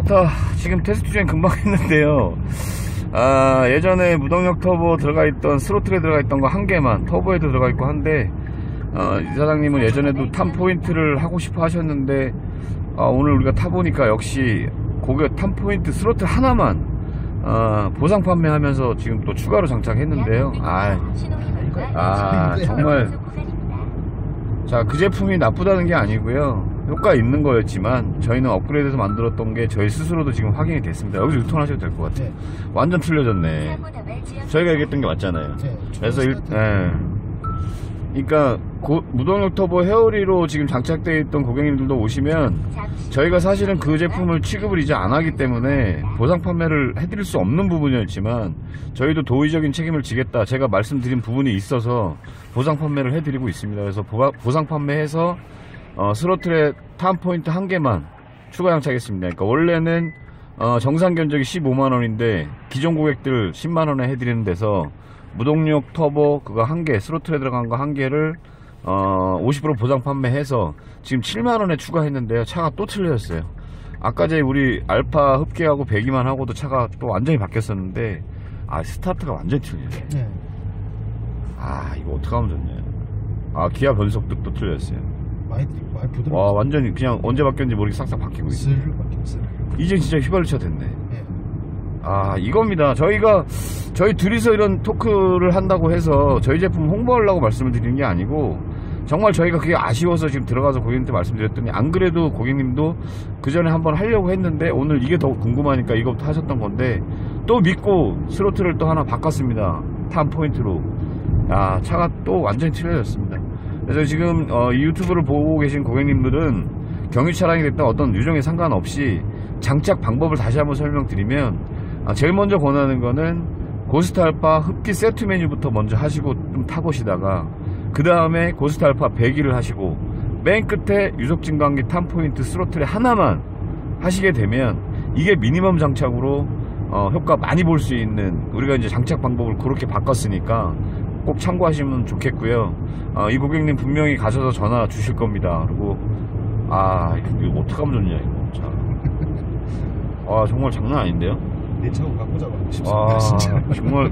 좋다. 지금 테스트 중에 금방 했는데요. 예전에 무동력 터보 들어가 있던 스로틀에 들어가 있던 거 한 개만 터보에도 들어가 있고 한데 이 사장님은 예전에도 탐 포인트를 하고 싶어 하셨는데 오늘 우리가 타보니까 역시 고객 탐 포인트 스로틀 하나만 보상 판매하면서 지금 또 추가로 장착했는데요. 정말 자, 그 제품이 나쁘다는 게 아니고요, 효과 있는 거였지만 저희는 업그레이드해서 만들었던 게 저희 스스로도 지금 확인이 됐습니다. 여기서 유턴하셔도 될 것 같아요. 완전 틀려졌네. 저희가 얘기했던 게 맞잖아요. 그래서 그러니까 무동력 터보 헤어리로 지금 장착되어 있던 고객님들도 오시면 저희가 사실은 그 제품을 취급을 이제 안 하기 때문에 보상 판매를 해드릴 수 없는 부분이었지만 저희도 도의적인 책임을 지겠다, 제가 말씀드린 부분이 있어서 보상 판매를 해드리고 있습니다. 그래서 보상 판매해서 스로틀에 탐 포인트 한 개만 추가 장착했습니다. 그러니까 원래는 정상 견적이 15만원인데 기존 고객들 10만원에 해드리는 데서 무동력 터보 그거 한 개, 스로틀에 들어간 거 한 개를 50% 보상 판매해서 지금 7만원에 추가했는데요. 차가 또 틀려졌어요. 아까 전에 우리 알파 흡기하고 배기만 하고도 차가 또 완전히 바뀌었었는데 스타트가 완전히 틀려요. 이거 어떡하면 좋냐. 기아 변속도 또 틀렸어요. 많이 부드럽죠. 와, 완전히 그냥 언제 바뀌었는지 모르게 싹싹 바뀌고 있어요. 이제 진짜 휘발유차 됐네. 이겁니다. 저희 둘이서 이런 토크를 한다고 해서 저희 제품 홍보하려고 말씀을 드리는 게 아니고, 정말 저희가 그게 아쉬워서 지금 들어가서 고객님한테 말씀드렸더니, 안 그래도 고객님도 그 전에 한번 하려고 했는데 오늘 이게 더 궁금하니까 이거부터 하셨던 건데, 또 믿고 스로틀을 또 하나 바꿨습니다. 탐 포인트로. 차가 또 완전히 틀려졌습니다. 그래서 지금 이 유튜브를 보고 계신 고객님들은 경유 차량이 됐든 어떤 유종에 상관없이 장착 방법을 다시 한번 설명드리면, 제일 먼저 권하는 거는 고스트 알파 흡기 세트 메뉴부터 먼저 하시고 좀 타보시다가, 그 다음에 고스트 알파 배기를 하시고 맨 끝에 유속 증강기 탐 포인트 스로틀에 하나만 하시게 되면 이게 미니멈 장착으로 효과 많이 볼 수 있는, 우리가 이제 장착 방법을 그렇게 바꿨으니까 꼭 참고하시면 좋겠고요. 이 고객님 분명히 가셔서 전화 주실 겁니다. 그리고 이거 어떡하면 좋냐 이거. 자, 정말 장난 아닌데요. 내 차고 바꾸자고 싶습니다. 진짜. 정말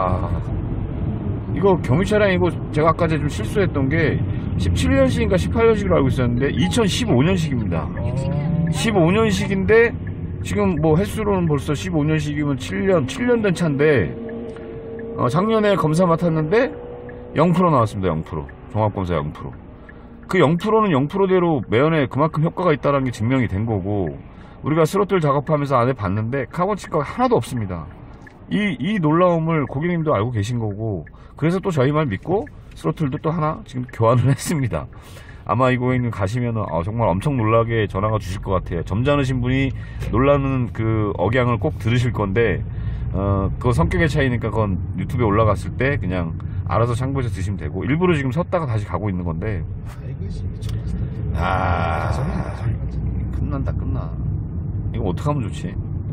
이거 경유 차량이고, 제가 아까 좀 실수했던 게 17년식인가 18년식으로 알고 있었는데 2015년식입니다 15년식인데 지금 뭐 횟수로는 벌써 15년식이면 7년 된 차인데, 작년에 검사 맡았는데 0% 나왔습니다. 0%. 종합검사 0%. 그 0%는 0%대로 매연에 그만큼 효과가 있다는 게 증명이 된 거고, 우리가 스로틀 작업하면서 안에 봤는데 카본 치과가 하나도 없습니다. 이 놀라움을 고객님도 알고 계신 거고, 그래서 또 저희 말 믿고 스로틀도 또 하나 지금 교환을 했습니다. 아마 이 고객님 가시면은 정말 엄청 놀라게 전화가 주실 것 같아요. 점잖으신 분이 놀라는 그 억양을 꼭 들으실 건데, 그거 성격의 차이니까 그건 유튜브에 올라갔을 때 그냥 알아서 참고해서 드시면 되고, 일부러 지금 섰다가 다시 가고 있는 건데, 끝나. 이거 어떡하면 좋지?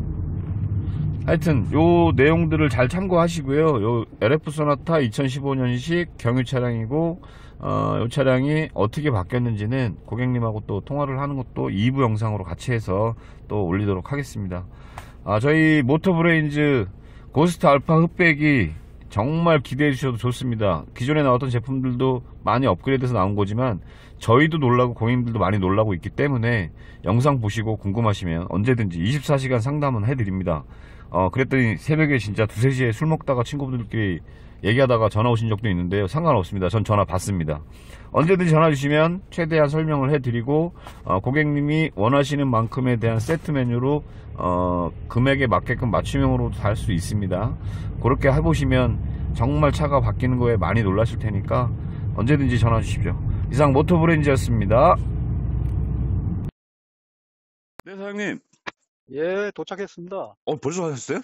하여튼 요 내용들을 잘 참고하시고요. 요 LF 소나타 2015년식 경유 차량이고, 요 차량이 어떻게 바뀌었는지는 고객님하고 또 통화를 하는 것도 2부 영상으로 같이 해서 또 올리도록 하겠습니다. 저희 모터브레인즈 고스트 알파 흡배기 정말 기대해 주셔도 좋습니다. 기존에 나왔던 제품들도 많이 업그레이드해서 나온 거지만 저희도 놀라고 고객님들도 많이 놀라고 있기 때문에 영상 보시고 궁금하시면 언제든지 24시간 상담은 해드립니다. 그랬더니 새벽에 진짜 2, 3시에 술 먹다가 친구분들끼리 얘기하다가 전화 오신 적도 있는데요. 상관없습니다. 전 전화 받습니다. 언제든지 전화 주시면 최대한 설명을 해드리고, 고객님이 원하시는 만큼에 대한 세트 메뉴로 금액에 맞게끔 맞춤형으로 다 할 수 있습니다. 그렇게 해보시면 정말 차가 바뀌는 거에 많이 놀라실 테니까 언제든지 전화 주십시오. 이상 모터브레인즈였습니다. 네, 사장님. 예, 도착했습니다. 벌써 가셨어요?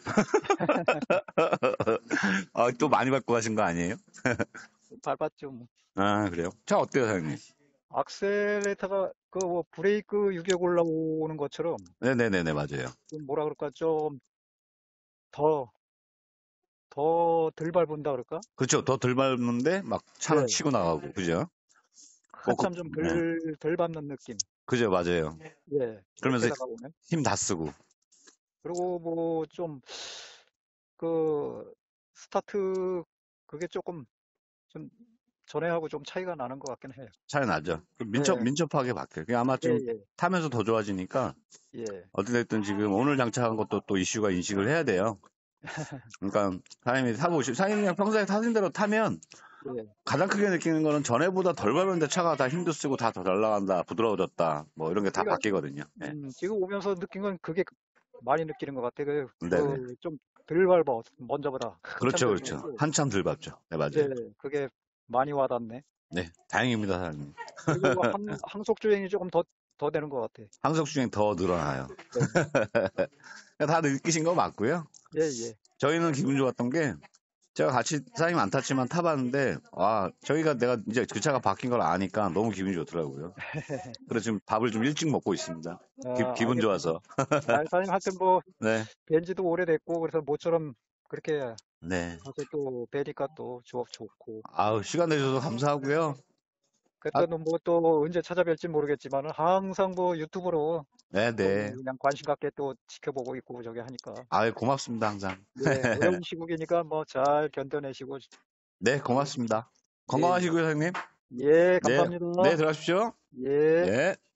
또 많이 밟고 가신 거 아니에요? 밟았죠, 뭐. 그래요? 차 어때요, 사장님? 악셀레이터가 브레이크 유격 올라오는 것처럼, 네네네네, 맞아요. 좀 뭐라 그럴까, 좀 더 덜 밟은다 그럴까? 그렇죠. 더 덜 밟는데 막 차는 네. 치고 나가고, 그죠? 한참 좀 덜 밟는 느낌. 그죠, 맞아요. 예. 그러면서 그렇게 다가오네. 힘 다 쓰고. 그리고 뭐 좀 그 스타트 그게 조금 좀 전에하고 좀 차이가 나는 것 같긴 해요. 차이 나죠. 예, 민첩하게 바뀌어요. 그게 아마 예, 좀 예, 타면서 더 좋아지니까 예, 어찌됐든 지금 오늘 장착한 것도 또 이슈가 인식을 해야 돼요. 그러니까 사장님이 타보시고 사장님이 그냥 평소에 타신 대로 타면 예. 가장 크게 느끼는 거는 전에보다 덜 밟았는데 차가 다 힘도 쓰고 다 더 잘 나간다, 부드러워졌다, 뭐 이런 게 다 그러니까 바뀌거든요. 예. 지금 오면서 느낀 건 그게 많이 느끼는 것 같아. 네네. 좀 덜 밟아 먼저보다 한참 그렇죠, 덜 그렇죠. 밟고. 한참 덜 밟죠. 네, 예, 맞아요. 그게 많이 와닿네. 네, 다행입니다, 사장님. 그리고 항속 주행이 조금 더 되는 것 같아. 항속 주행 더 늘어나요. 네. 다 느끼신 거 맞고요. 예, 예. 저희는 기분 좋았던 게 제가 같이 사장님 안 탔지만 타봤는데 저희가 내가 이제 그 차가 바뀐 걸 아니까 너무 기분이 좋더라고요. 그래서 지금 밥을 좀 일찍 먹고 있습니다. 기분 알겠습니다. 좋아서. 사장님 하여튼 뭐 네, 벤지도 오래됐고 그래서 모처럼 그렇게 네. 가서 또 뵈니까 또 좋고. 아우, 시간 내주셔서 감사하고요. 아, 그때는 뭐 또 언제 찾아뵐지 모르겠지만 항상 뭐 유튜브로 네, 또 네. 그냥 관심 갖게 또 지켜보고 있고 저기 하니까. 아유, 고맙습니다, 항상. 예, 어려운 시국이니까 뭐 잘 견뎌내시고. 네, 예, 고맙습니다. 예, 건강하시고요, 사장님. 예, 네, 감사합니다. 네, 들어가십시오. 예. 예.